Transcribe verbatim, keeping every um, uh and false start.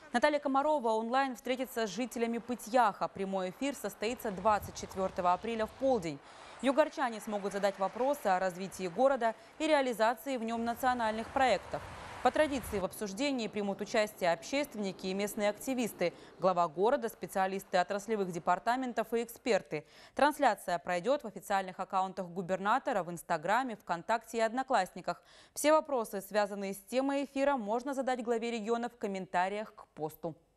Наталья Комарова онлайн встретится с жителями Пыть-Яха. Прямой эфир состоится двадцать четвёртого апреля в полдень. Югорчане смогут задать вопросы о развитии города и реализации в нем национальных проектов. По традиции в обсуждении примут участие общественники и местные активисты, глава города, специалисты отраслевых департаментов и эксперты. Трансляция пройдет в официальных аккаунтах губернатора в Инстаграме, ВКонтакте и Одноклассниках. Все вопросы, связанные с темой эфира, можно задать главе региона в комментариях к посту.